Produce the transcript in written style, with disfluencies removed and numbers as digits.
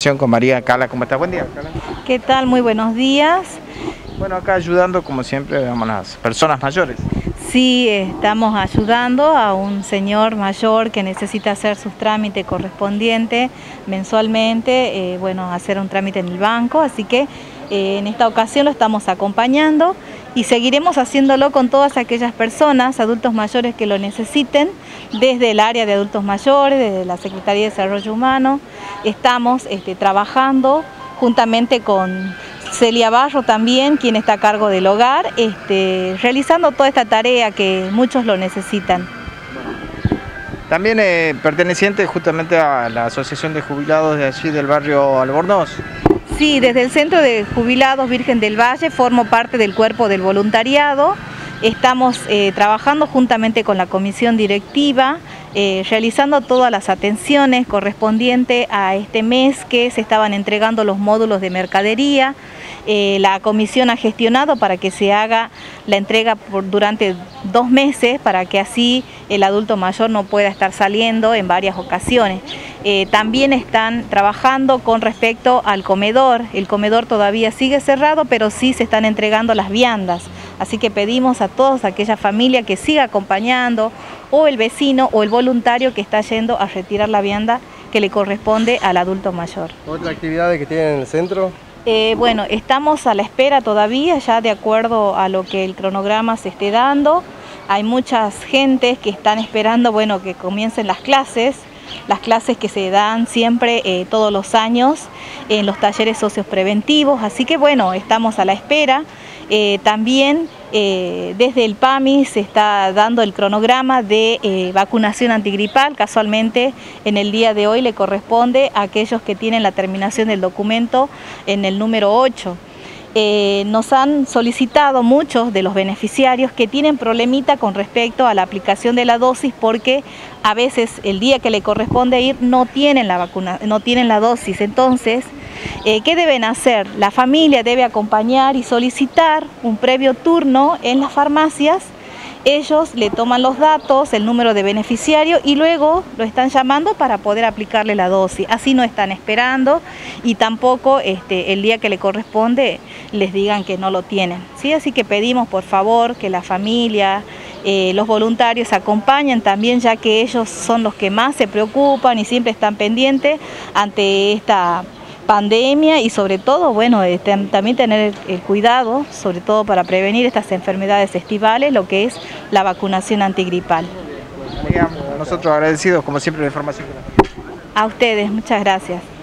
Con María Cala, ¿cómo está? Buen día, Cala. ¿Qué tal? Muy buenos días. Bueno, acá ayudando como siempre a las personas mayores. Sí, estamos ayudando a un señor mayor que necesita hacer sus trámites correspondientes mensualmente, hacer un trámite en el banco, así que en esta ocasión lo estamos acompañando y seguiremos haciéndolo con todas aquellas personas, adultos mayores que lo necesiten, desde el área de adultos mayores, desde la Secretaría de Desarrollo Humano. Estamos trabajando juntamente con Celia Barro también, quien está a cargo del hogar, realizando toda esta tarea que muchos lo necesitan. También perteneciente justamente a la Asociación de Jubilados de allí del barrio Albornoz. Sí, desde el Centro de Jubilados Virgen del Valle formo parte del cuerpo del voluntariado. Estamos trabajando juntamente con la comisión directiva, realizando todas las atenciones correspondientes a este mes que se estaban entregando los módulos de mercadería. La comisión ha gestionado para que se haga la entrega durante 2 meses, para que así el adulto mayor no pueda estar saliendo en varias ocasiones. También están trabajando con respecto al comedor. El comedor todavía sigue cerrado, pero sí se están entregando las viandas. Así que pedimos a todas aquellas familias que siga acompañando, o el vecino o el voluntario que está yendo a retirar la vianda que le corresponde al adulto mayor. ¿Otra actividad que tienen en el centro? Estamos a la espera todavía, ya de acuerdo a lo que el cronograma se esté dando. Hay muchas gentes que están esperando, que comiencen las clases que se dan siempre todos los años en los talleres socios preventivos, así que estamos a la espera. También desde el PAMI se está dando el cronograma de vacunación antigripal. Casualmente en el día de hoy le corresponde a aquellos que tienen la terminación del documento en el número 8. Nos han solicitado muchos de los beneficiarios que tienen problemita con respecto a la aplicación de la dosis, porque a veces el día que le corresponde ir no tienen la vacuna, no tienen la dosis. Entonces, ¿qué deben hacer? La familia debe acompañar y solicitar un previo turno en las farmacias. Ellos le toman los datos, el número de beneficiario, y luego lo están llamando para poder aplicarle la dosis. Así no están esperando y tampoco el día que le corresponde les digan que no lo tienen, ¿sí? Así que pedimos por favor que la familia, los voluntarios acompañen también, ya que ellos son los que más se preocupan y siempre están pendientes ante esta pandemia, y sobre todo, también tener el cuidado, sobre todo para prevenir estas enfermedades estivales, lo que es la vacunación antigripal. Nosotros agradecidos, como siempre, la información. A ustedes, muchas gracias.